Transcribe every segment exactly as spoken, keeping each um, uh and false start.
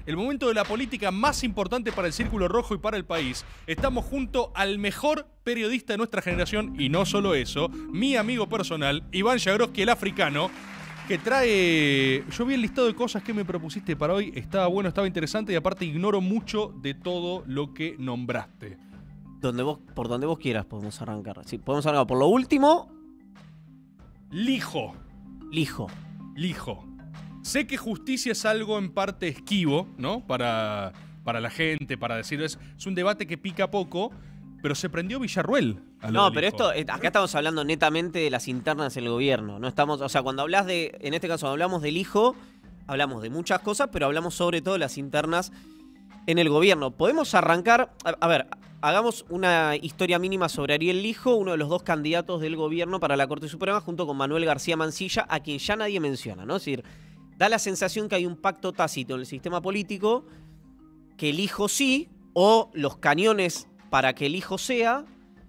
el momento de la política más importante para el Círculo Rojo y para el país. Estamos junto al mejor periodista de nuestra generación, y no solo eso, mi amigo personal, Iván Jagroski, el africano, que trae... Yo vi el listado de cosas que me propusiste para hoy, estaba bueno, estaba interesante, y aparte ignoro mucho de todo lo que nombraste. Donde vos, por donde vos quieras podemos arrancar. Sí, podemos arrancar por lo último. Lijo. Lijo. Lijo. Sé que justicia es algo en parte esquivo, ¿no? Para, para la gente, para decir... Es, es un debate que pica poco, pero se prendió Villarruel. A lo No, del pero Lijo. esto, acá estamos hablando netamente de las internas del gobierno. No estamos, o sea, cuando hablas de, en este caso, cuando hablamos del Lijo, hablamos de muchas cosas, pero hablamos sobre todo de las internas en el gobierno. Podemos arrancar, a, a ver, hagamos una historia mínima sobre Ariel Lijo, uno de los dos candidatos del gobierno para la Corte Suprema, junto con Manuel García Mansilla, a quien ya nadie menciona, ¿no? Es decir, da la sensación que hay un pacto tácito en el sistema político, que el Lijo sí, o los cañones para que el Lijo sea,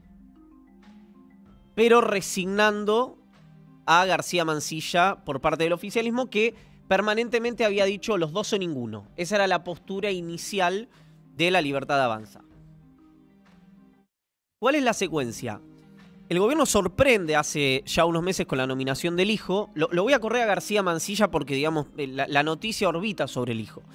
pero resignando a García Mansilla por parte del oficialismo, que permanentemente había dicho los dos o ninguno. Esa era la postura inicial de La Libertad Avanza. ¿Cuál es la secuencia? El gobierno sorprende hace ya unos meses con la nominación del Lijo. Lo, lo voy a correr a García Mansilla porque, digamos, la, la noticia orbita sobre el Lijo.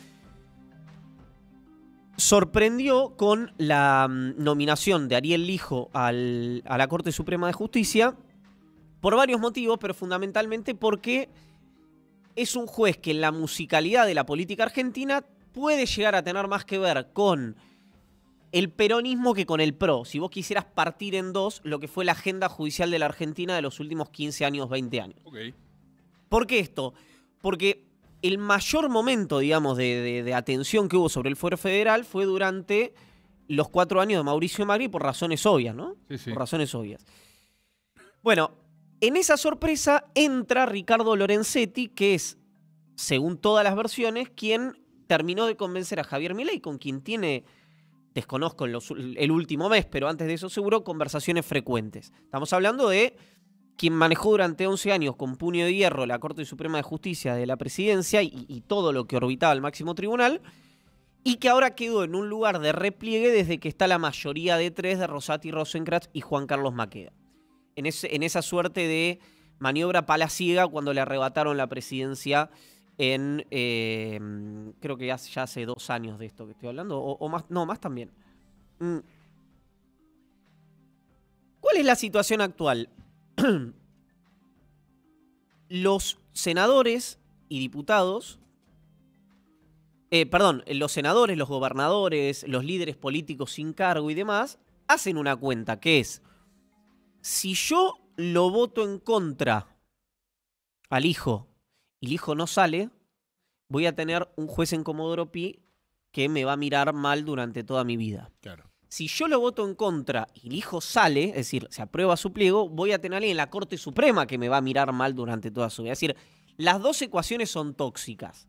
Sorprendió con la um, nominación de Ariel Lijo al, a la Corte Suprema de Justicia por varios motivos, pero fundamentalmente porque es un juez que en la musicalidad de la política argentina puede llegar a tener más que ver con el peronismo que con el PRO. Si vos quisieras partir en dos lo que fue la agenda judicial de la Argentina de los últimos quince años, veinte años. Okay. ¿Por qué esto? Porque el mayor momento, digamos, de, de, de atención que hubo sobre el fuero federal fue durante los cuatro años de Mauricio Macri por razones obvias, ¿no? Sí, sí. Por razones obvias. Bueno, en esa sorpresa entra Ricardo Lorenzetti, que es, según todas las versiones, quien terminó de convencer a Javier Milei, con quien tiene, desconozco en los, el último mes, pero antes de eso seguro, conversaciones frecuentes. Estamos hablando de quien manejó durante once años con puño de hierro la Corte Suprema de Justicia de la Presidencia y, y todo lo que orbitaba el máximo tribunal, y que ahora quedó en un lugar de repliegue desde que está la mayoría de tres de Rosati Rosenkrantz y Juan Carlos Maqueda. En, ese, en esa suerte de maniobra palaciega cuando le arrebataron la presidencia en, eh, creo que ya, ya hace dos años de esto que estoy hablando, o, o más, no, más también. Mm. ¿Cuál es la situación actual? Los senadores y diputados, eh, perdón, los senadores, los gobernadores, los líderes políticos sin cargo y demás, hacen una cuenta que es: si yo lo voto en contra al Lijo y el Lijo no sale, voy a tener un juez en Comodoro Pi que me va a mirar mal durante toda mi vida. Claro. Si yo lo voto en contra y el Lijo sale, es decir, se aprueba su pliego, voy a tener a alguien en la Corte Suprema que me va a mirar mal durante toda su vida. Es decir, las dos ecuaciones son tóxicas.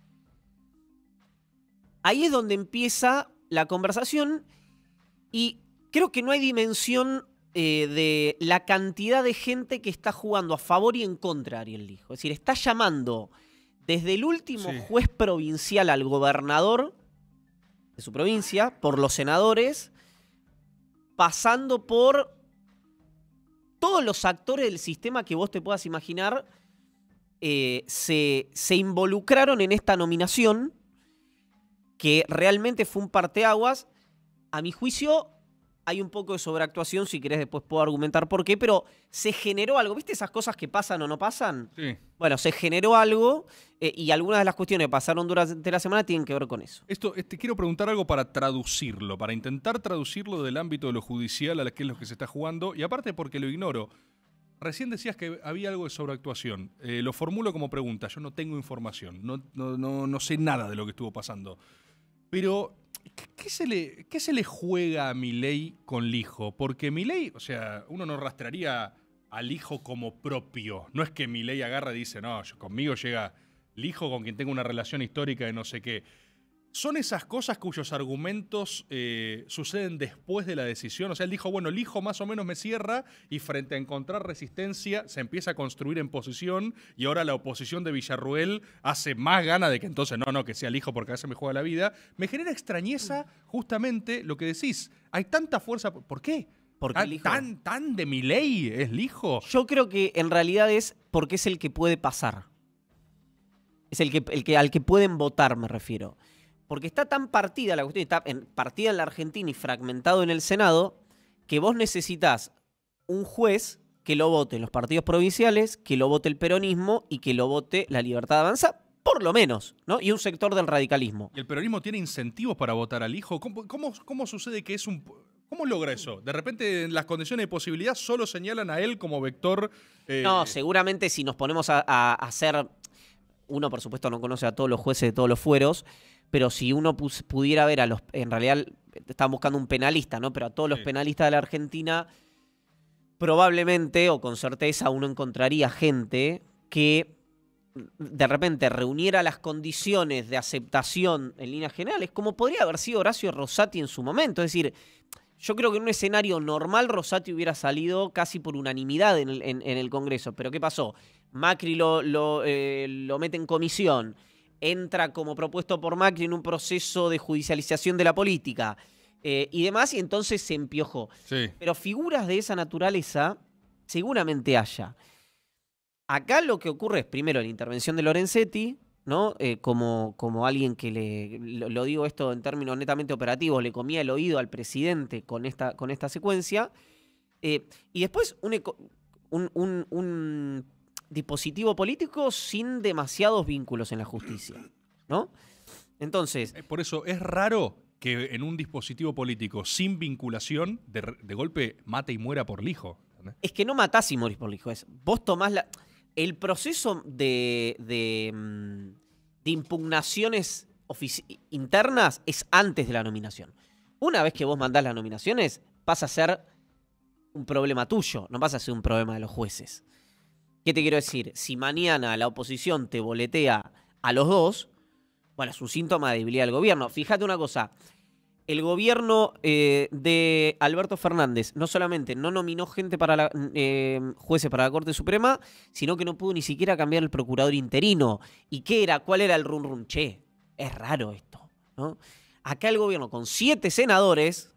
Ahí es donde empieza la conversación y creo que no hay dimensión eh, de la cantidad de gente que está jugando a favor y en contra de Ariel Lijo. Es decir, está llamando desde el último Sí. juez provincial al gobernador de su provincia, por los senadores, pasando por todos los actores del sistema que vos te puedas imaginar, eh, se, se involucraron en esta nominación, que realmente fue un parteaguas. A mi juicio, hay un poco de sobreactuación, si querés después puedo argumentar por qué, pero se generó algo. ¿Viste esas cosas que pasan o no pasan? Sí. Bueno, se generó algo eh, y algunas de las cuestiones que pasaron durante la semana tienen que ver con eso. Esto, este, quiero preguntar algo para traducirlo, para intentar traducirlo del ámbito de lo judicial a la que es lo que se está jugando, y aparte porque lo ignoro. Recién decías que había algo de sobreactuación. Eh, lo formulo como pregunta. Yo no tengo información, no, no, no, no sé nada de lo que estuvo pasando. Pero, ¿qué se le, qué se le juega a Milei con Lijo? Porque Milei, o sea, uno no rastrearía al Lijo como propio. No es que Milei agarra y dice, no, yo, conmigo llega Lijo con quien tengo una relación histórica de no sé qué. ¿Son esas cosas cuyos argumentos eh, suceden después de la decisión? O sea, él dijo, bueno, el hijo más o menos me cierra y frente a encontrar resistencia se empieza a construir en posición y ahora la oposición de Villarruel hace más gana de que entonces no, no, que sea el hijo porque a veces me juega la vida. Me genera extrañeza justamente lo que decís. Hay tanta fuerza. ¿Por qué? Porque el hijo... ¿Tan, tan de Milei es el hijo? Yo creo que en realidad es porque es el que puede pasar. Es el que, el que al que pueden votar, me refiero. Porque está tan partida la cuestión, está en, partida en la Argentina y fragmentado en el Senado, que vos necesitas un juez que lo vote los partidos provinciales, que lo vote el peronismo y que lo vote la Libertad Avanza, por lo menos, ¿no? Y un sector del radicalismo. ¿Y el peronismo tiene incentivos para votar al hijo? ¿Cómo, cómo, cómo sucede que es un... ¿Cómo logra eso? De repente, en las condiciones de posibilidad, solo señalan a él como vector... Eh... No, seguramente si nos ponemos a, a, a hacer... Uno, por supuesto, no conoce a todos los jueces de todos los fueros, pero si uno pus, pudiera ver a los... En realidad, están buscando un penalista, ¿no? Pero a todos los sí. penalistas de la Argentina, probablemente, o con certeza, uno encontraría gente que de repente reuniera las condiciones de aceptación en líneas generales, como podría haber sido Horacio Rosati en su momento. Es decir, yo creo que en un escenario normal Rosati hubiera salido casi por unanimidad en el, en, en el Congreso. ¿Pero qué pasó? Macri lo, lo, eh, lo mete en comisión, entra como propuesto por Macri en un proceso de judicialización de la política eh, y demás, y entonces se empiojó. Sí. Pero figuras de esa naturaleza seguramente haya. Acá lo que ocurre es, primero, la intervención de Lorenzetti, ¿no? Eh, como, como alguien que le, lo, lo digo esto en términos netamente operativos, le comía el oído al presidente con esta, con esta secuencia. Eh, y después un, un, un, un dispositivo político sin demasiados vínculos en la justicia, ¿no? Entonces... Por eso es raro que en un dispositivo político sin vinculación, de, de golpe mate y muera por lijo. ¿Entendés? Es que no matás y morís por lijo. Es, vos tomás la... El proceso de, de, de impugnaciones internas es antes de la nominación. Una vez que vos mandás las nominaciones, pasa a ser un problema tuyo, no pasa a ser un problema de los jueces. ¿Qué te quiero decir? Si mañana la oposición te boletea a los dos, bueno, es un síntoma de debilidad del gobierno. Fíjate una cosa, el gobierno eh, de Alberto Fernández no solamente no nominó gente para la, eh, jueces para la Corte Suprema, sino que no pudo ni siquiera cambiar el procurador interino. ¿Y qué era? ¿Cuál era el rum rum? Che, es raro esto, ¿no? Acá el gobierno con siete senadores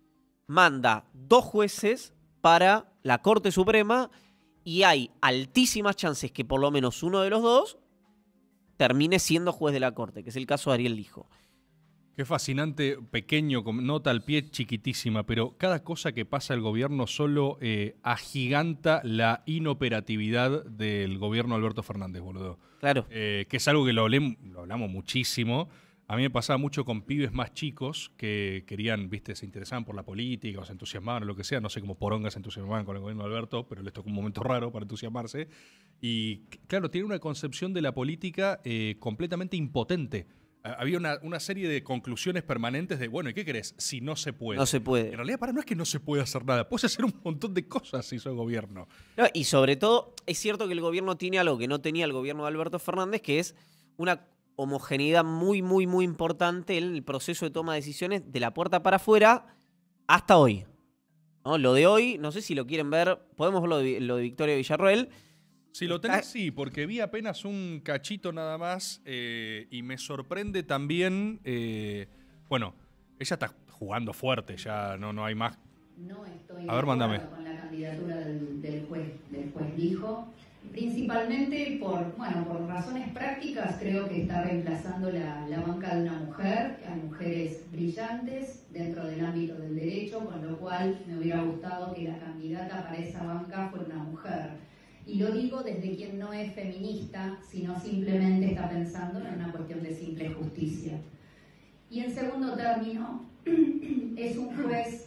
manda dos jueces para la Corte Suprema y hay altísimas chances que por lo menos uno de los dos termine siendo juez de la Corte, que es el caso de Ariel Lijo. Qué fascinante, pequeño, con nota al pie chiquitísima, pero cada cosa que pasa el gobierno solo eh, agiganta la inoperatividad del gobierno de Alberto Fernández, boludo. Claro. Eh, que es algo que lo, hablé, lo hablamos muchísimo. A mí me pasaba mucho con pibes más chicos que querían, viste, se interesaban por la política o se entusiasmaban o lo que sea. No sé cómo porongas se entusiasmaban con el gobierno de Alberto, pero les tocó un momento raro para entusiasmarse. Y claro, tiene una concepción de la política eh, completamente impotente. Había una, una serie de conclusiones permanentes de, bueno, ¿y qué querés? Si no se puede. No se puede. En realidad, para no es que no se puede hacer nada. Puedes hacer un montón de cosas si sos gobierno. No, y sobre todo, es cierto que el gobierno tiene algo que no tenía el gobierno de Alberto Fernández, que es una homogeneidad muy, muy, muy importante en el proceso de toma de decisiones de la puerta para afuera hasta hoy, ¿no? Lo de hoy, no sé si lo quieren ver, podemos ver lo de, lo de Victoria Villarroel. Si lo tenés, sí, porque vi apenas un cachito nada más eh, y me sorprende también, eh, bueno, ella está jugando fuerte, ya no, no hay más. No estoy a ver, mándame. con la candidatura del, del juez, del juez Lijo, principalmente por, bueno, por razones prácticas. Creo que está reemplazando la, la banca de una mujer. Hay mujeres brillantes dentro del ámbito del derecho, con lo cual me hubiera gustado que la candidata para esa banca fuera una mujer. Y lo digo desde quien no es feminista, sino simplemente está pensando en una cuestión de simple justicia. Y en segundo término, es un juez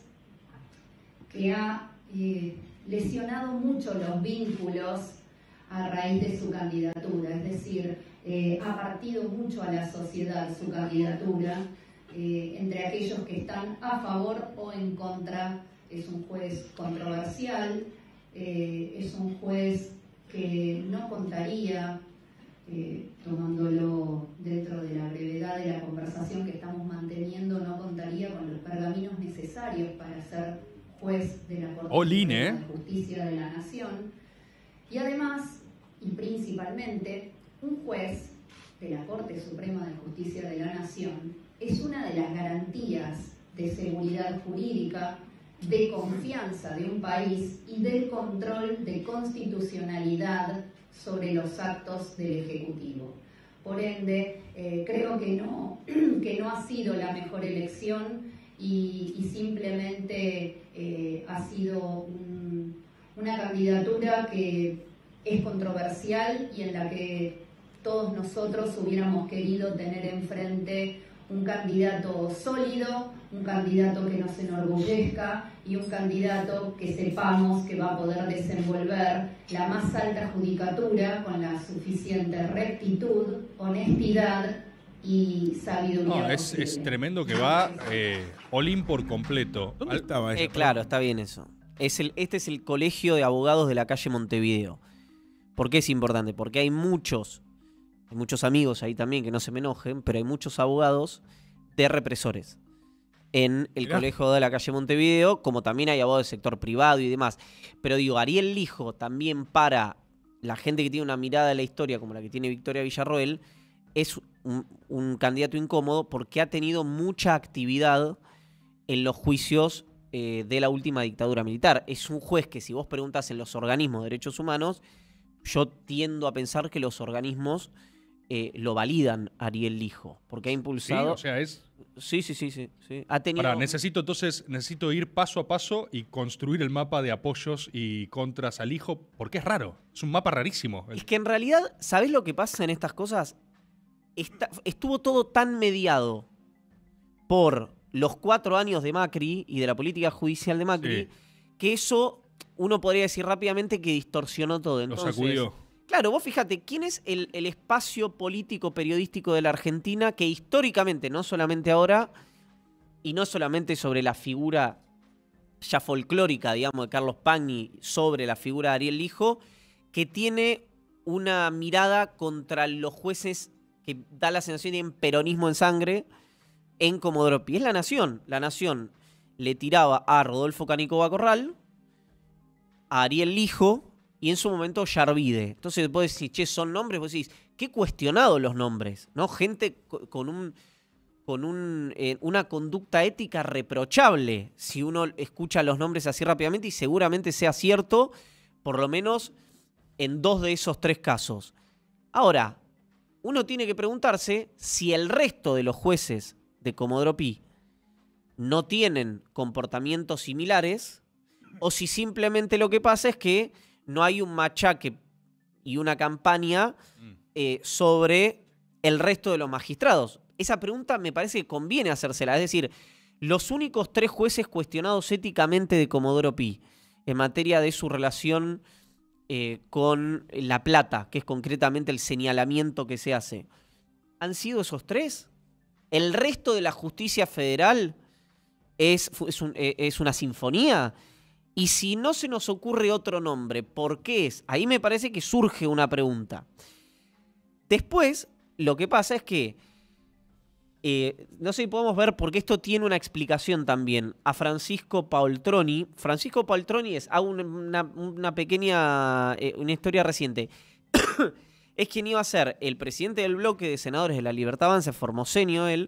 que ha eh, lesionado mucho los vínculos a raíz de su candidatura, es decir, eh, ha partido mucho a la sociedad su candidatura, eh, entre aquellos que están a favor o en contra. Es un juez controversial. Eh, es un juez que no contaría eh, tomándolo dentro de la brevedad de la conversación que estamos manteniendo, no contaría con los pergaminos necesarios para ser juez de la Corte Olin, Suprema ¿eh? de Justicia de la Nación. Y además, y principalmente, un juez de la Corte Suprema de Justicia de la Nación es una de las garantías de seguridad jurídica, de confianza de un país y del control de constitucionalidad sobre los actos del Ejecutivo. Por ende, eh, creo que no, que no ha sido la mejor elección y, y simplemente eh, ha sido un, una candidatura que es controversial y en la que todos nosotros hubiéramos querido tener enfrente un candidato sólido, un candidato que nos enorgullezca y un candidato que sepamos que va a poder desenvolver la más alta judicatura con la suficiente rectitud, honestidad y sabiduría. No, es, es tremendo que va eh, all-in por completo. ¿Dónde Al- estaba ella? Eh, claro, está bien eso. Es el, este es el colegio de abogados de la calle Montevideo. ¿Por qué es importante? Porque hay muchos, hay muchos amigos ahí también, que no se me enojen, pero hay muchos abogados de represores en el Mirá. colegio de la calle Montevideo, como también hay abogados del sector privado y demás. Pero digo, Ariel Lijo también, para la gente que tiene una mirada de la historia como la que tiene Victoria Villarroel, es un, un candidato incómodo porque ha tenido mucha actividad en los juicios eh, de la última dictadura militar. Es un juez que, si vos preguntás en los organismos de derechos humanos, yo tiendo a pensar que los organismos eh, lo validan a Ariel Lijo, porque ha Sí, impulsado... o sea, es... Sí, sí, sí, sí, sí. Ha tenido... Pará, necesito entonces, necesito ir paso a paso y construir el mapa de apoyos y contras al hijo, porque es raro, es un mapa rarísimo. Es que en realidad, ¿sabés lo que pasa en estas cosas? Está- estuvo todo tan mediado por los cuatro años de Macri y de la política judicial de Macri, Sí. que eso uno podría decir rápidamente que distorsionó todo. Lo Entonces, sacudió. claro, vos fíjate, ¿quién es el, el espacio político periodístico de la Argentina que históricamente, no solamente ahora, y no solamente sobre la figura ya folclórica, digamos, de Carlos Pagni, sobre la figura de Ariel Lijo, que tiene una mirada contra los jueces que da la sensación de peronismo en sangre en Comodoro Pi? Es La Nación. La Nación le tiraba a Rodolfo Canico Corral, a Ariel Lijo y en su momento Yarvide. Entonces vos decís, che, son nombres, vos decís, qué cuestionados los nombres, ¿no? Gente co- con un con un, eh, una conducta ética reprochable, si uno escucha los nombres así rápidamente, y seguramente sea cierto, por lo menos en dos de esos tres casos. Ahora, uno tiene que preguntarse si el resto de los jueces de Comodoro Pi no tienen comportamientos similares, o si simplemente lo que pasa es que no hay un machaque y una campaña eh, sobre el resto de los magistrados. Esa pregunta me parece que conviene hacérsela. Es decir, los únicos tres jueces cuestionados éticamente de Comodoro Pi en materia de su relación eh, con La Plata, que es concretamente el señalamiento que se hace, ¿han sido esos tres? ¿El resto de la justicia federal es, es, un, es una sinfonía? Y si no se nos ocurre otro nombre, ¿por qué es? Ahí me parece que surge una pregunta. Después, lo que pasa es que, eh, no sé si podemos ver, porque esto tiene una explicación también, a Francisco Paoltroni. Francisco Paoltroni es, hago una, una pequeña, eh, una historia reciente. Es quien iba a ser el presidente del bloque de senadores de la Libertad Avanza, formoseño él,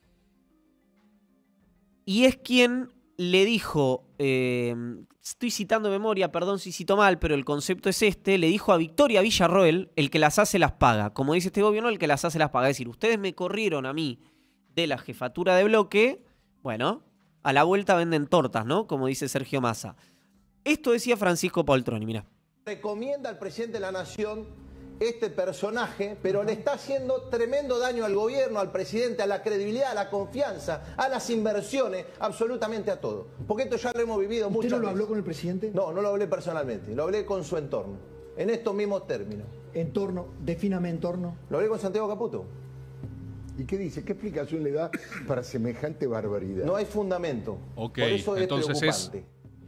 y es quien le dijo, eh, estoy citando de memoria, perdón si cito mal, pero el concepto es este, le dijo a Victoria Villarroel, el que las hace las paga. Como dice este gobierno, el que las hace las paga. Es decir, ustedes me corrieron a mí de la jefatura de bloque, bueno, a la vuelta venden tortas, ¿no? Como dice Sergio Massa. Esto decía Francisco Paoltroni, mirá. Recomienda al presidente de la Nación este personaje, pero le está haciendo tremendo daño al gobierno, al presidente, a la credibilidad, a la confianza, a las inversiones, absolutamente a todo. Porque esto ya lo hemos vivido muchas veces. ¿Usted no lo habló con el presidente? No, no lo hablé personalmente, lo hablé con su entorno, en estos mismos términos. Entorno, defíname entorno. Lo hablé con Santiago Caputo. ¿Y qué dice? ¿Qué explicación le da para semejante barbaridad? No hay fundamento. Ok, Por eso es entonces es- preocupante.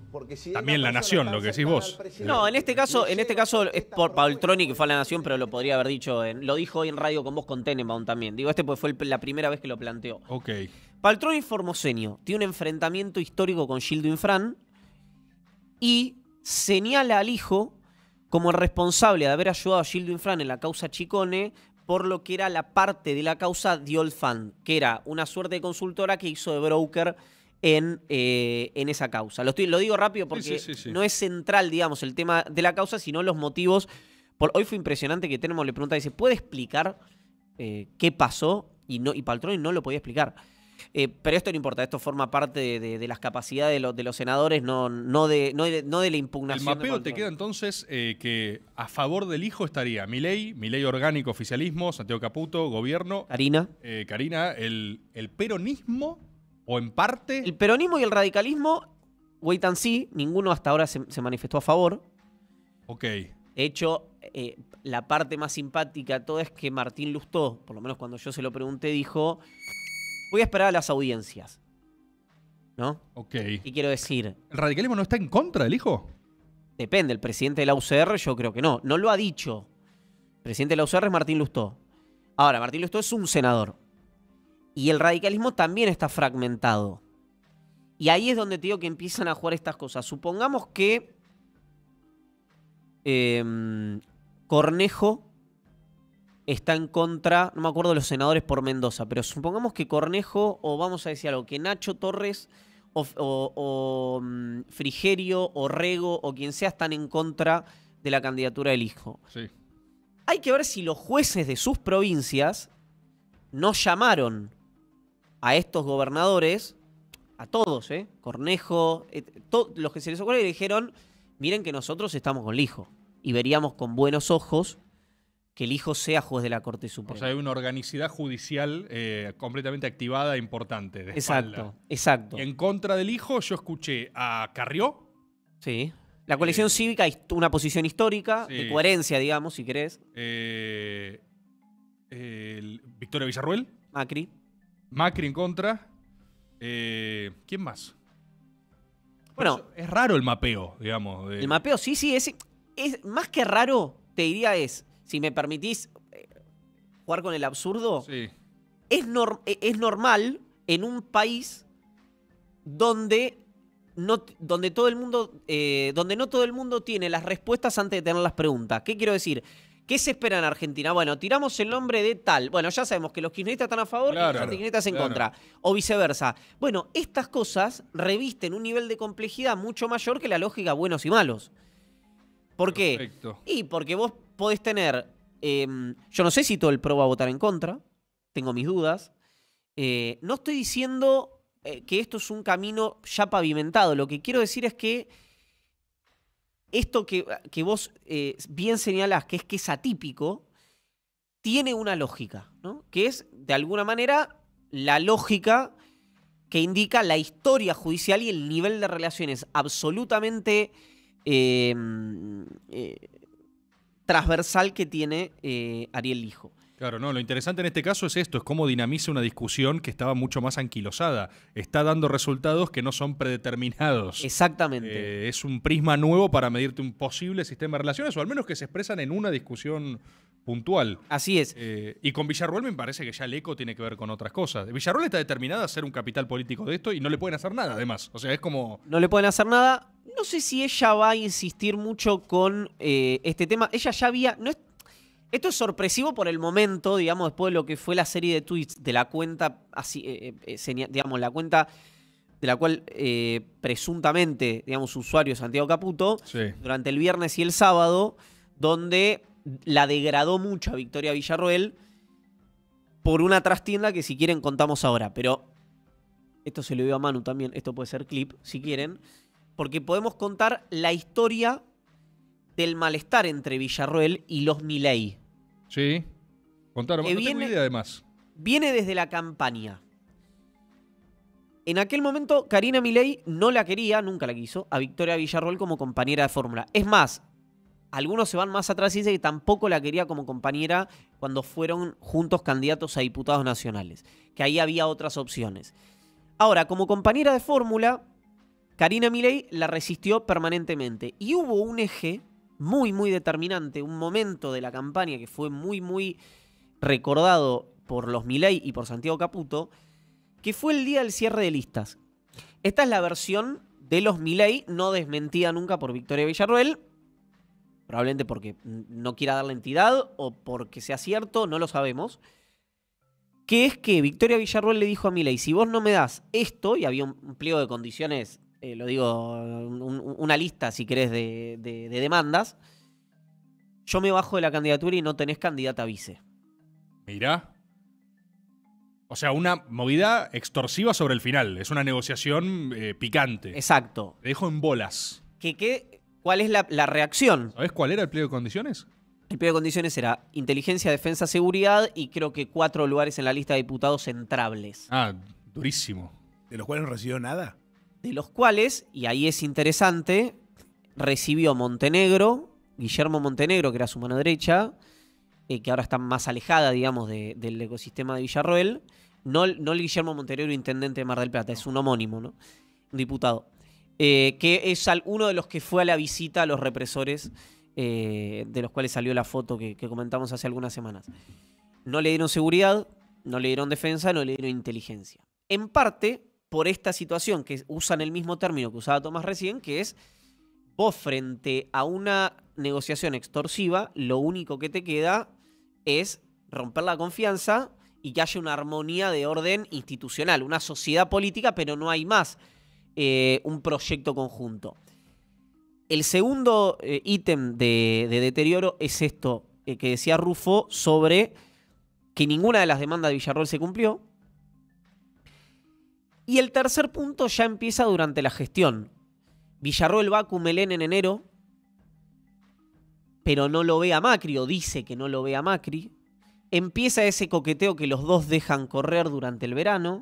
Porque si También una La persona Nación, tan lo que decís cercana vos. al presidente No, en este caso, le en este lleva caso es esta por propuesta, Paultroni, que fue a La Nación, pero lo podría haber dicho, en, lo dijo hoy en radio con vos con Tenenbaum también. Digo, este pues fue el- la primera vez que lo planteó. Ok. Paltroni Formoseño tiene un enfrentamiento histórico con Gildo Infran y señala al hijo como el responsable de haber ayudado a Gildo Infran en la causa Chicone por lo que era la parte de la causa The Old Fund, que era una suerte de consultora que hizo de broker en, eh, en esa causa. Lo, estoy, lo digo rápido porque Sí, sí, sí, sí. no es central, digamos, el tema de la causa, sino los motivos. Por, hoy fue impresionante que tenemos, le pregunta, dice, ¿puede explicar eh, qué pasó? Y, no, y Paltroni no lo podía explicar. Eh, pero esto no importa, esto forma parte de, de, de las capacidades de, lo, de los senadores, no, no, de, no, de, no de la El impugnación. mapeo de te queda entonces eh, que a favor del hijo estaría Milei, Milei orgánico, oficialismo, Santiago Caputo, gobierno, Karina. eh, Karina, el, el peronismo o en parte... El peronismo y el radicalismo, wait and see, ninguno hasta ahora se, se manifestó a favor. Ok. De hecho, eh, la parte más simpática de todo es que Martín Lustó, por lo menos cuando yo se lo pregunté, dijo, voy a esperar a las audiencias. ¿No? Ok. ¿Qué quiero decir? ¿El radicalismo no está en contra del hijo? Depende, el presidente de la U C R yo creo que no. No lo ha dicho. El presidente de la U C R es Martín Lustó. Ahora, Martín Lustó es un senador. Y el radicalismo también está fragmentado. Y ahí es donde te digo que empiezan a jugar estas cosas. Supongamos que eh, Cornejo está en contra, no me acuerdo de los senadores por Mendoza, pero supongamos que Cornejo, o vamos a decir algo, que Nacho Torres, o, o, o um, Frigerio, o Rego, o quien sea, están en contra de la candidatura del hijo. Sí. Hay que ver si los jueces de sus provincias no llamaron a estos gobernadores, a todos, ¿eh? Cornejo, eh, to- los que se les ocurre, y le dijeron, miren que nosotros estamos con el hijo. Y veríamos con buenos ojos que el hijo sea juez de la Corte O Suprema. sea, hay una organicidad judicial eh, completamente activada, importante, de espalda. Exacto, exacto. Y en contra del hijo yo escuché a Carrió. Sí. La coalición Eh, cívica es una posición histórica, sí. de coherencia, digamos, si querés. Eh, el Victoria Villarruel. Macri. Macri en contra. Eh, ¿Quién más? Bueno, Por eso es raro el mapeo, digamos. de- el mapeo, sí, sí, es, es más que raro, te diría es, si me permitís eh, jugar con el absurdo, Sí. es, nor- e- es normal en un país donde no, donde todo el mundo, eh, donde no todo el mundo tiene las respuestas antes de tener las preguntas. ¿Qué quiero decir? ¿Qué se espera en Argentina? Bueno, tiramos el nombre de tal. Bueno, ya sabemos que los kirchneristas están a favor Claro, y los antikirchneristas en claro. contra. O viceversa. Bueno, estas cosas revisten un nivel de complejidad mucho mayor que la lógica buenos y malos. ¿Por qué? Perfecto. Y porque vos podés tener... eh, yo no sé si todo el PRO va a votar en contra. Tengo mis dudas. Eh, no estoy diciendo eh, que esto es un camino ya pavimentado. Lo que quiero decir es que esto que, que vos eh, bien señalás, que es que es atípico, tiene una lógica, ¿no? Que es, de alguna manera, la lógica que indica la historia judicial y el nivel de relaciones absolutamente eh, eh, transversal que tiene eh, Ariel Lijo. Claro, no, lo interesante en este caso es esto, es cómo dinamiza una discusión que estaba mucho más anquilosada. Está dando resultados que no son predeterminados. Exactamente. Eh, es un prisma nuevo para medirte un posible sistema de relaciones, o al menos que se expresan en una discusión puntual. Así es. Eh, y con Villarruel me parece que ya el eco tiene que ver con otras cosas. Villarruel está determinada a ser un capital político de esto y no le pueden hacer nada, además. O sea, es como... No le pueden hacer nada. No sé si ella va a insistir mucho con eh, este tema. Ella ya había... No es, esto es sorpresivo por el momento, digamos, después de lo que fue la serie de tweets de la cuenta, así, eh, eh, seña- digamos, la cuenta de la cual eh, presuntamente, digamos, su usuario Santiago Caputo, Sí. durante el viernes y el sábado, donde la degradó mucho a Victoria Villarroel por una trastienda que si quieren contamos ahora. Pero esto se lo dio a Manu también, esto puede ser clip, si quieren, porque podemos contar la historia del malestar entre Villarroel y los Milei. Sí. Contaron, Que no tengo viene- idea además. Viene desde la campaña. En aquel momento, Karina Milei no la quería, nunca la quiso, a Victoria Villarroel como compañera de fórmula. Es más, algunos se van más atrás y dicen que tampoco la quería como compañera cuando fueron juntos candidatos a diputados nacionales, que ahí había otras opciones. Ahora, como compañera de fórmula, Karina Milei la resistió permanentemente. Y hubo un eje muy, muy determinante, un momento de la campaña que fue muy, muy recordado por los Milei y por Santiago Caputo, que fue el día del cierre de listas. Esta es la versión de los Milei, no desmentida nunca por Victoria Villarroel, probablemente porque no quiera darle entidad o porque sea cierto, no lo sabemos, que es que Victoria Villarroel le dijo a Milei, si vos no me das esto, y había un pliego de condiciones, eh, lo digo, un, una lista, si querés, de, de, de demandas, yo me bajo de la candidatura y no tenés candidata a vice. Mirá. O sea, una movida extorsiva sobre el final. Es una negociación eh, picante. Exacto. Te dejo en bolas. ¿Qué, qué, ¿Cuál es la, la reacción? ¿Sabés cuál era el pliego de condiciones? El pliego de condiciones era inteligencia, defensa, seguridad y creo que cuatro lugares en la lista de diputados entrables. Ah, durísimo. ¿De los cuales no recibió nada? De los cuales, y ahí es interesante, recibió Montenegro, Guillermo Montenegro, que era su mano derecha, eh, que ahora está más alejada, digamos, de, del ecosistema de Villarroel. No, no el Guillermo Montenegro, intendente de Mar del Plata, es un homónimo, ¿no? Un diputado. Eh, que es al, uno de los que fue a la visita a los represores, eh, de los cuales salió la foto que, que comentamos hace algunas semanas. No le dieron seguridad, no le dieron defensa, no le dieron inteligencia. En parte, por esta situación, que usan el mismo término que usaba Tomás recién, que es vos frente a una negociación extorsiva, lo único que te queda es romper la confianza y que haya una armonía de orden institucional, una sociedad política, pero no hay más eh, un proyecto conjunto. El segundo eh, ítem de, de deterioro es esto eh, que decía Rufo sobre que ninguna de las demandas de Villarroel se cumplió. Y el tercer punto ya empieza durante la gestión. Villarroel va a Cumelén en enero, pero no lo ve a Macri, o dice que no lo ve a Macri. Empieza ese coqueteo que los dos dejan correr durante el verano.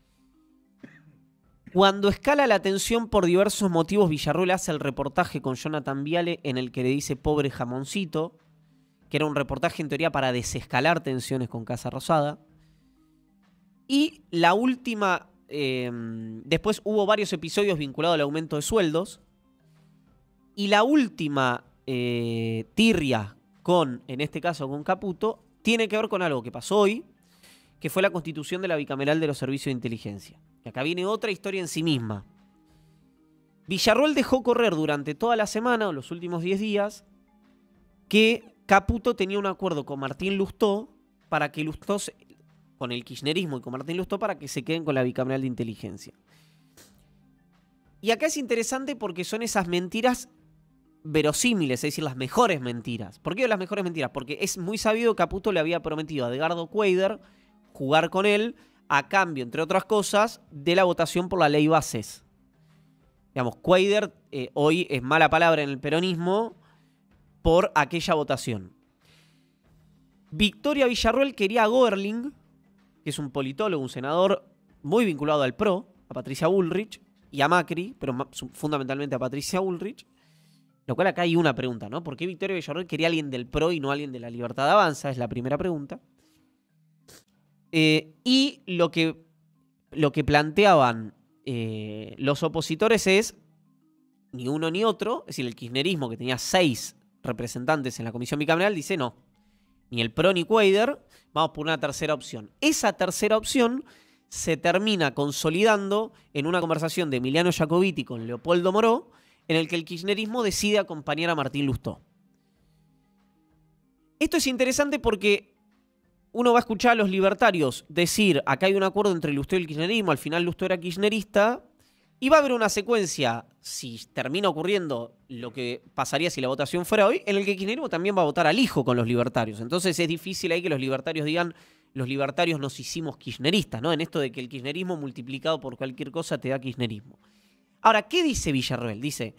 Cuando escala la tensión por diversos motivos, Villarroel hace el reportaje con Jonathan Viale en el que le dice pobre jamoncito, que era un reportaje en teoría para desescalar tensiones con Casa Rosada. Y la última... Eh, después hubo varios episodios vinculados al aumento de sueldos. Y la última eh, tirria con, en este caso con Caputo, tiene que ver con algo que pasó hoy, que fue la constitución de la bicameral de los servicios de inteligencia. Y acá viene otra historia en sí misma. Villarroel dejó correr durante toda la semana, o los últimos diez días, que Caputo tenía un acuerdo con Martín Lustó para que Lustó, se, con el kirchnerismo y con Martín Lustó, para que se queden con la bicameral de inteligencia. Y acá es interesante porque son esas mentiras verosímiles, es decir, las mejores mentiras. ¿Por qué las mejores mentiras? Porque es muy sabido que Caputo le había prometido a Edgardo Cuéllar jugar con él a cambio, entre otras cosas, de la votación por la ley Bases. Digamos, Cuéllar eh, hoy es mala palabra en el peronismo por aquella votación. Victoria Villarroel quería a Goerling, que es un politólogo, un senador muy vinculado al P R O, a Patricia Bullrich y a Macri, pero fundamentalmente a Patricia Bullrich. Lo cual acá hay una pregunta, ¿no? ¿Por qué Victoria Villarroel quería a alguien del P R O y no a alguien de la Libertad Avanza? Es la primera pregunta. Eh, y lo que, lo que planteaban eh, los opositores es ni uno ni otro. Es decir, el kirchnerismo, que tenía seis representantes en la comisión bicameral, dice no. Ni el P R O ni Cuéllar, vamos por una tercera opción. Esa tercera opción se termina consolidando en una conversación de Emiliano Jacobiti con Leopoldo Moró, en el que el kirchnerismo decide acompañar a Martín Lustó. Esto es interesante porque uno va a escuchar a los libertarios decir acá hay un acuerdo entre Lustó y el kirchnerismo, al final Lustó era kirchnerista, y va a haber una secuencia, si termina ocurriendo lo que pasaría si la votación fuera hoy, en el que el kirchnerismo también va a votar al hijo con los libertarios. Entonces es difícil ahí que los libertarios digan los libertarios nos hicimos kirchneristas, ¿no? En esto de que el kirchnerismo multiplicado por cualquier cosa te da kirchnerismo. Ahora, ¿qué dice Villarroel? Dice,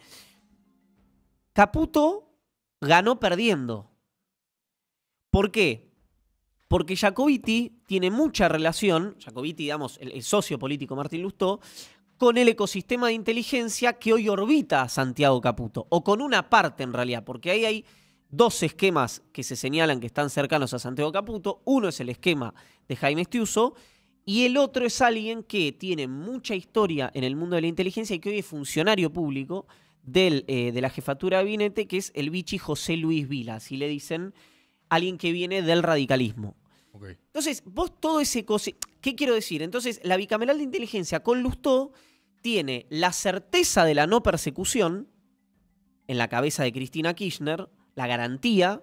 Caputo ganó perdiendo. ¿Por qué? Porque Jacobiti tiene mucha relación, Jacobiti, digamos, el, el socio político Martín Lustó, con el ecosistema de inteligencia que hoy orbita a Santiago Caputo, o con una parte en realidad, porque ahí hay dos esquemas que se señalan que están cercanos a Santiago Caputo. Uno es el esquema de Jaime Estiuso Y el otro es alguien que tiene mucha historia en el mundo de la inteligencia y que hoy es funcionario público del, eh, de la jefatura de gabinete, que es el bichi José Luis Vila, así le dicen, alguien que viene del radicalismo. Okay. Entonces, vos todo ese... ¿Qué quiero decir? Entonces, la bicameral de inteligencia con Lustó tiene la certeza de la no persecución en la cabeza de Cristina Kirchner, la garantía,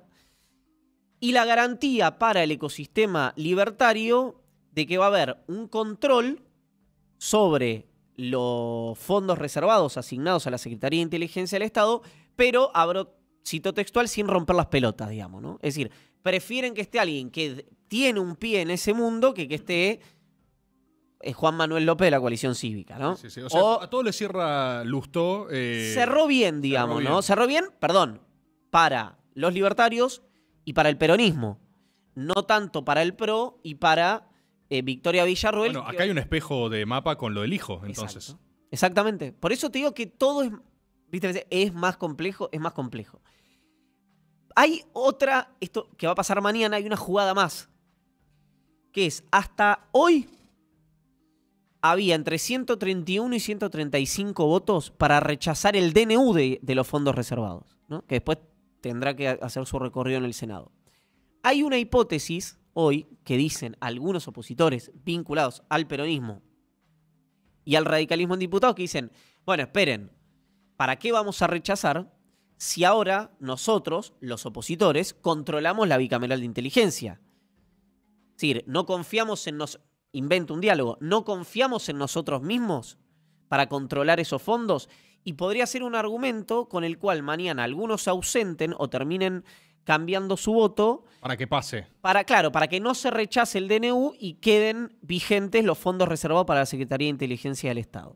y la garantía para el ecosistema libertario de que va a haber un control sobre los fondos reservados asignados a la Secretaría de Inteligencia del Estado, pero, abro, cito textual, sin romper las pelotas, digamos, ¿no? Es decir, prefieren que esté alguien que tiene un pie en ese mundo que que esté eh, Juan Manuel López de la Coalición Cívica, ¿no? Sí, sí, sí. O sea, O a todo le cierra Lustó. Eh, cerró bien, digamos, cerró ¿no? bien. Cerró bien, perdón, para los libertarios y para el peronismo. No tanto para el P R O y para eh, Victoria Villarroel. Bueno, que- acá hay un espejo de mapa con lo del hijo, entonces. Exacto. Exactamente. Por eso te digo que todo es, ¿viste? Es más complejo, es más complejo. Hay otra, esto que va a pasar mañana, hay una jugada más. Que es, hasta hoy había entre ciento treinta y uno y ciento treinta y cinco votos para rechazar el D N U de, de los fondos reservados, ¿no? Que después tendrá que hacer su recorrido en el Senado. Hay una hipótesis hoy que dicen algunos opositores vinculados al peronismo y al radicalismo en diputados que dicen, bueno, esperen, ¿para qué vamos a rechazar si ahora nosotros, los opositores, controlamos la bicameral de inteligencia? Es decir, no confiamos en nos... Invento un diálogo. ¿No confiamos en nosotros mismos para controlar esos fondos? Y podría ser un argumento con el cual mañana algunos se ausenten o terminen cambiando su voto Para que pase. para, claro, para que no se rechace el D N U y queden vigentes los fondos reservados para la Secretaría de Inteligencia del Estado.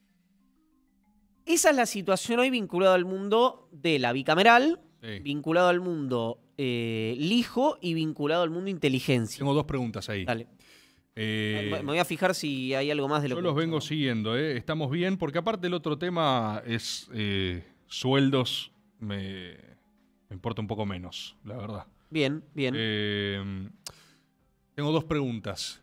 Esa es la situación hoy vinculada al mundo de la bicameral, Sí. vinculado al mundo eh, lijo y vinculado al mundo inteligencia. Tengo dos preguntas ahí. Dale. Eh, Me voy a fijar si hay algo más de lo yo que... los vengo siguiendo, ¿eh? Estamos bien, porque aparte el otro tema es eh, sueldos, me, me importa un poco menos, la verdad. Bien, bien. Eh, tengo dos preguntas.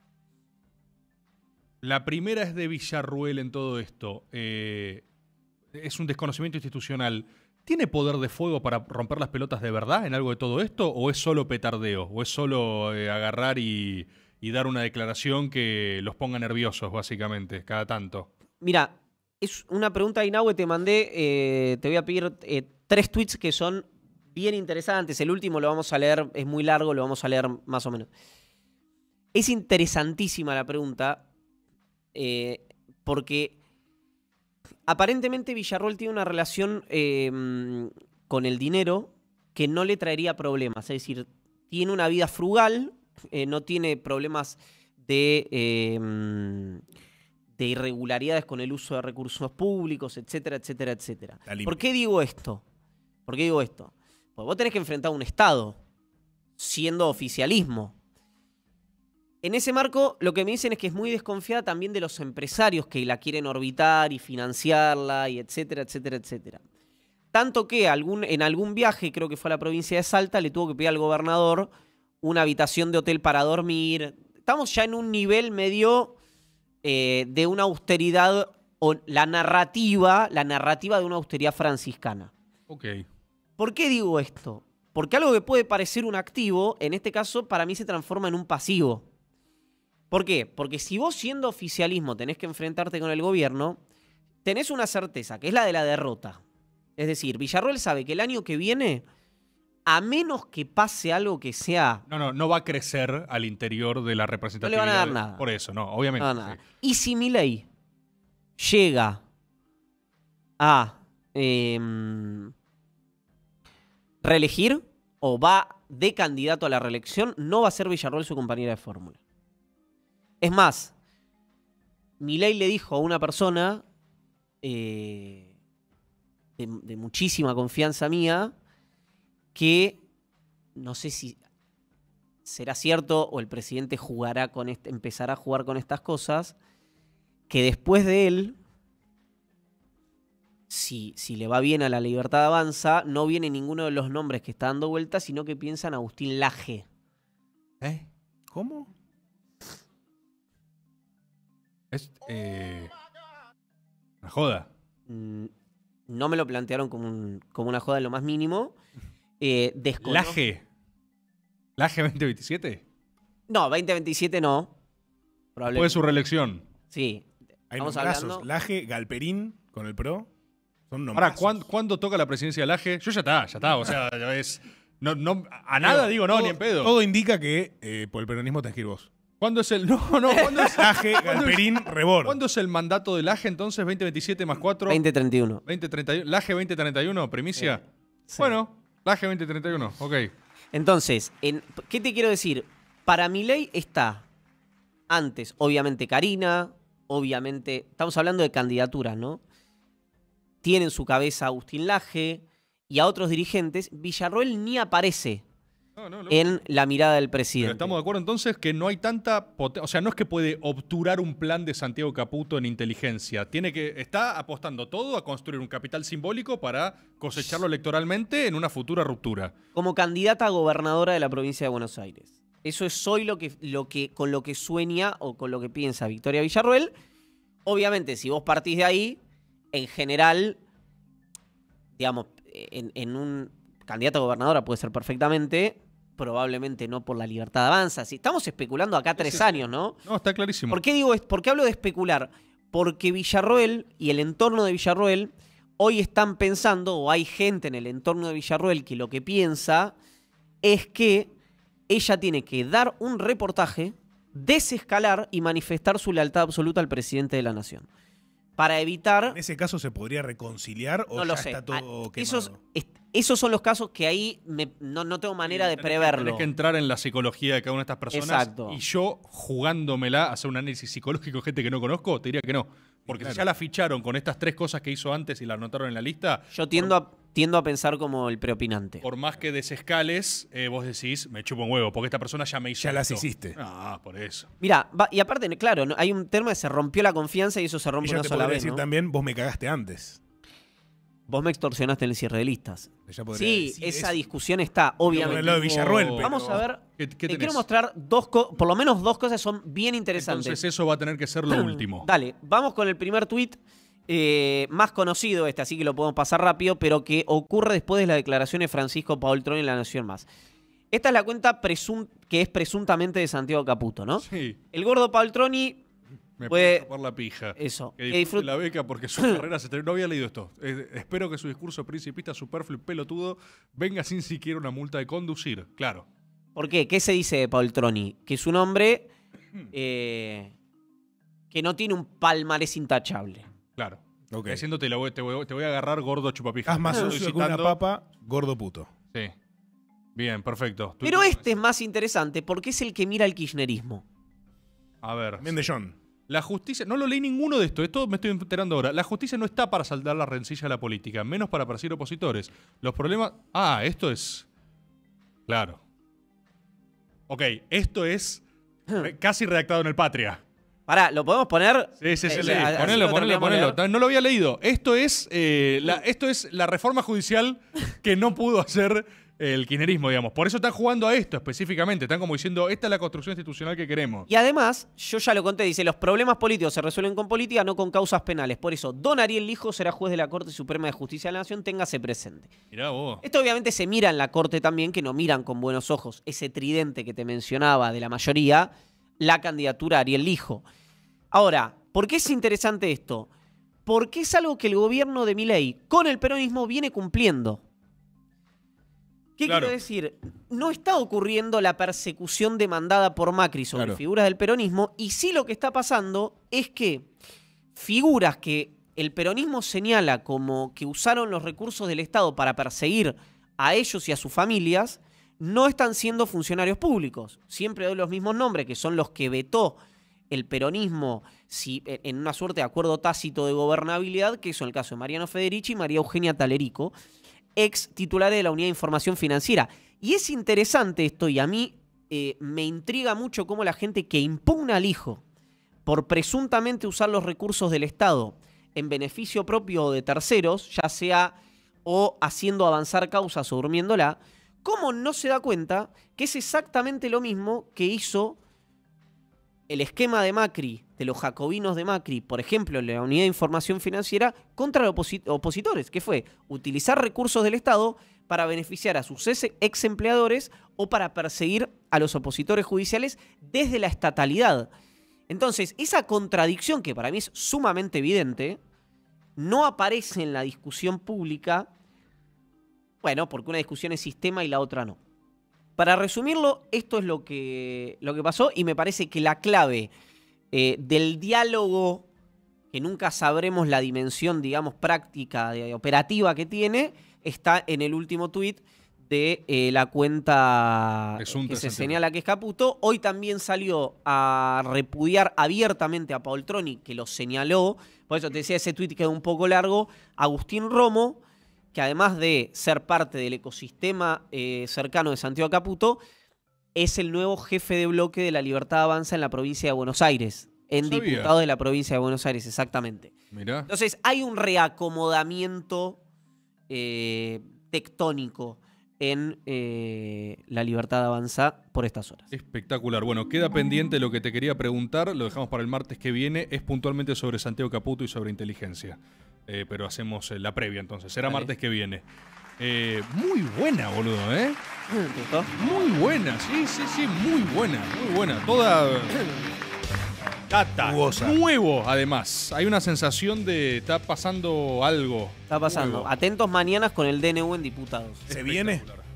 La primera es de Villarruel en todo esto. Eh, es un desconocimiento institucional. ¿Tiene poder de fuego para romper las pelotas de verdad en algo de todo esto? ¿O es solo petardeo? ¿O es solo eh, agarrar y, y dar una declaración que los ponga nerviosos, básicamente, cada tanto? Mira, es una pregunta, Inahue, te mandé, eh, te voy a pedir eh, tres tweets que son bien interesantes. El último lo vamos a leer, es muy largo, lo vamos a leer más o menos. Es interesantísima la pregunta, eh, porque aparentemente Villarroel tiene una relación eh, con el dinero que no le traería problemas. Es decir, tiene una vida frugal, eh, no tiene problemas de, eh, de irregularidades con el uso de recursos públicos, etcétera, etcétera, etcétera. ¿Por qué digo esto? ¿Por qué digo esto? Porque vos tenés que enfrentar a un Estado siendo oficialismo. En ese marco, lo que me dicen es que es muy desconfiada también de los empresarios que la quieren orbitar y financiarla, y etcétera, etcétera, etcétera. Tanto que algún, en algún viaje, creo que fue a la provincia de Salta, le tuvo que pedir al gobernador una habitación de hotel para dormir. Estamos ya en un nivel medio eh, de una austeridad, o la narrativa, la narrativa de una austeridad franciscana. Ok. ¿Por qué digo esto? Porque algo que puede parecer un activo, en este caso, para mí se transforma en un pasivo. ¿Por qué? Porque si vos siendo oficialismo tenés que enfrentarte con el gobierno, tenés una certeza, que es la de la derrota. Es decir, Villarroel sabe que el año que viene, a menos que pase algo que sea... No, no, no va a crecer al interior de la representatividad. No le van a dar nada. Por eso, no, obviamente. No, nada. Sí. Y si Milei llega a eh, reelegir o va de candidato a la reelección, no va a ser Villarroel su compañera de fórmula. Es más, Milei le dijo a una persona eh, de, de muchísima confianza mía que, no sé si será cierto o el presidente jugará con este, empezará a jugar con estas cosas, que después de él, si, si le va bien a la Libertad Avanza, no viene ninguno de los nombres que está dando vuelta, sino que piensa en Agustín Laje. ¿Eh? ¿Cómo? Es eh, una joda. Mm, No me lo plantearon como, un- como una joda en lo más mínimo. Eh, desconozco- ¿Laje? ¿Laje veinte veintisiete? No, veinte veintisiete no. Probablemente. Puede su reelección. Sí. Hay Estamos nombrazos. hablando. Laje, Galperín con el Pro. Son Ahora, nombrazos. ¿cuándo, ¿cuándo toca la presidencia de Laje? Yo ya está, ya está. O sea, ya es. No, no, a nada digo no, todo, ni en pedo. Todo indica que eh, por el peronismo tenés que ir vos. ¿Cuándo es el.? No, no, ¿cuándo es, Laje, Galperín, Rebord. ¿cuándo es el mandato de Laje entonces? ¿veinte veintisiete más cuatro? veinte treinta y uno. veinte treinta y uno. ¿Laje veinte treinta y uno? ¿Primicia? Sí. Bueno, Laje veinte treinta y uno, ok. Entonces, en- ¿qué te quiero decir? Para Milei está antes, obviamente, Karina, obviamente, estamos hablando de candidaturas, ¿no? Tiene en su cabeza a Agustín Laje y a otros dirigentes. Villarroel ni aparece No, no, no. en la mirada del presidente. Pero estamos de acuerdo entonces que no hay tanta potencia. O sea, no es que puede obturar un plan de Santiago Caputo en inteligencia. Tiene que. Está apostando todo a construir un capital simbólico para cosecharlo electoralmente en una futura ruptura. Como candidata a gobernadora de la provincia de Buenos Aires. Eso es hoy lo que, lo que, con lo que sueña o con lo que piensa Victoria Villarroel. Obviamente, si vos partís de ahí, en general, digamos, en, en un candidato a gobernadora puede ser perfectamente, probablemente no por la Libertad Avanza. Si estamos especulando acá tres sí, sí. años, ¿no? No, está clarísimo. ¿Por qué digo esto? ¿Por qué hablo de especular? Porque Villarroel y el entorno de Villarroel hoy están pensando, o hay gente en el entorno de Villarroel que lo que piensa es que ella tiene que dar un reportaje, desescalar y manifestar su lealtad absoluta al presidente de la nación. Para evitar... ¿En ese caso se podría reconciliar o No lo ya sé. está todo Ah, quemado? Esos, est- esos son los casos que ahí me- no, no tengo manera de Tenés que- preverlo. Tenés que entrar en la psicología de cada una de estas personas. Exacto. Y yo, jugándomela, a hacer un análisis psicológico de gente que no conozco, te diría que no. Porque Claro. si ya la ficharon con estas tres cosas que hizo antes y la anotaron en la lista, Yo tiendo a, tiendo a pensar como el preopinante. por más que desescales, eh, vos decís, me chupo un huevo, porque esta persona ya me hizo Ya las esto. hiciste. Ah, por eso. Mira, va- y aparte, claro, ¿no? Hay un tema de se rompió la confianza y eso se rompe Ella una te sola podría vez, decir ¿no? también, vos me cagaste antes. Vos me extorsionaste en el cierre de listas. Ella podría Sí, decir esa eso. discusión está, Por obviamente. el lado de Villarroel, pero- Vamos a ver. ¿Qué, qué Te tenés? quiero mostrar dos cosas, por lo menos dos cosas son bien interesantes. Entonces eso va a tener que ser lo último. Dale, vamos con el primer tuit eh, más conocido este, así que lo podemos pasar rápido, pero que ocurre después de las declaraciones de Francisco Paul Troni en La Nación Más. Esta es la cuenta presun- que es presuntamente de Santiago Caputo, ¿no? Sí, El gordo Paul Troni, me Puede- puede por la pija. eso, Que que disfrute disfrut- la beca porque su carrera se terminó. No había leído esto. Eh, espero que su discurso principista superfluo y pelotudo venga sin siquiera una multa de conducir. Claro. ¿Por qué? ¿Qué se dice de Paul Troni? Que es un hombre eh, que no tiene un palmarés intachable. Claro. Ok. Diciéndote, la voy- te, voy, te voy a agarrar gordo chupapija. Haz más Estoy sucio que una citando- papa, gordo puto. Sí. Bien, perfecto. Tú- Pero este es más interesante porque es el que mira el kirchnerismo. A ver. También de John. La justicia, no lo leí ninguno de esto, esto me estoy enterando ahora. La justicia no está para saldar la rencilla de la política, menos para perseguir opositores. Los problemas. Ah, esto es. Claro. Ok, esto es re- casi redactado en el Patria. Pará, ¿lo podemos poner? Sí, sí, sí, Eh, sí. así Ponelo, lo ponelo, terminamos de ponelo. leer. No lo había leído. Esto es, eh, la, esto es la reforma judicial que no pudo hacer el kirchnerismo, digamos. Por eso están jugando a esto específicamente. Están como diciendo, esta es la construcción institucional que queremos. Y además, yo ya lo conté, dice, los problemas políticos se resuelven con política, no con causas penales. Por eso, don Ariel Lijo será juez de la Corte Suprema de Justicia de la Nación, téngase presente. Mirá vos. Esto obviamente se mira en la Corte también, que no miran con buenos ojos ese tridente que te mencionaba de la mayoría, la candidatura a Ariel Lijo. Ahora, ¿por qué es interesante esto? Porque es algo que el gobierno de Milei con el peronismo viene cumpliendo. ¿Qué Claro. quiero decir? No está ocurriendo la persecución demandada por Macri sobre Claro. figuras del peronismo, y sí lo que está pasando es que figuras que el peronismo señala como que usaron los recursos del Estado para perseguir a ellos y a sus familias, no están siendo funcionarios públicos. Siempre doy los mismos nombres, que son los que vetó el peronismo si, en una suerte de acuerdo tácito de gobernabilidad, que son el caso de Mariano Federici y María Eugenia Talerico, ex titulares de la Unidad de Información Financiera. Y es interesante esto, y a mí eh, me intriga mucho cómo la gente que impugna al hijo por presuntamente usar los recursos del Estado en beneficio propio o de terceros, ya sea o haciendo avanzar causas o durmiéndola, cómo no se da cuenta que es exactamente lo mismo que hizo el esquema de Macri, de los jacobinos de Macri, por ejemplo, la unidad de información financiera, contra los oposi- opositores, que fue utilizar recursos del Estado para beneficiar a sus ex empleadores o para perseguir a los opositores judiciales desde la estatalidad. Entonces, esa contradicción, que para mí es sumamente evidente, no aparece en la discusión pública, bueno, porque una discusión es sistema y la otra no. Para resumirlo, esto es lo que, lo que pasó y me parece que la clave eh, del diálogo, que nunca sabremos la dimensión, digamos, práctica, de, operativa que tiene, está en el último tuit de eh, la cuenta Presunta que se Santiago. señala que es Caputo. Hoy también salió a repudiar abiertamente a Poltroni, que lo señaló. Por eso te decía, ese tuit quedó un poco largo. Agustín Romo, que además de ser parte del ecosistema eh, cercano de Santiago Caputo, es el nuevo jefe de bloque de La Libertad Avanza en la provincia de Buenos Aires. En No sabía. diputado de la provincia de Buenos Aires, exactamente. Mirá. Entonces hay un reacomodamiento eh, tectónico en eh, La Libertad Avanza por estas horas. Espectacular. Bueno, queda pendiente lo que te quería preguntar, lo dejamos para el martes que viene, es puntualmente sobre Santiago Caputo y sobre inteligencia. Eh, pero hacemos eh, la previa entonces, será Dale. martes que viene. Eh, muy buena, boludo, ¿eh? ¿Te gustó? Muy buena, sí, sí, sí, muy buena, muy buena. Toda... Tata, Jugosa. nuevo, además. Hay una sensación de está pasando algo. Está pasando. nuevo. Atentos mañanas con el D N U en diputados. ¿Se viene? Espectacular.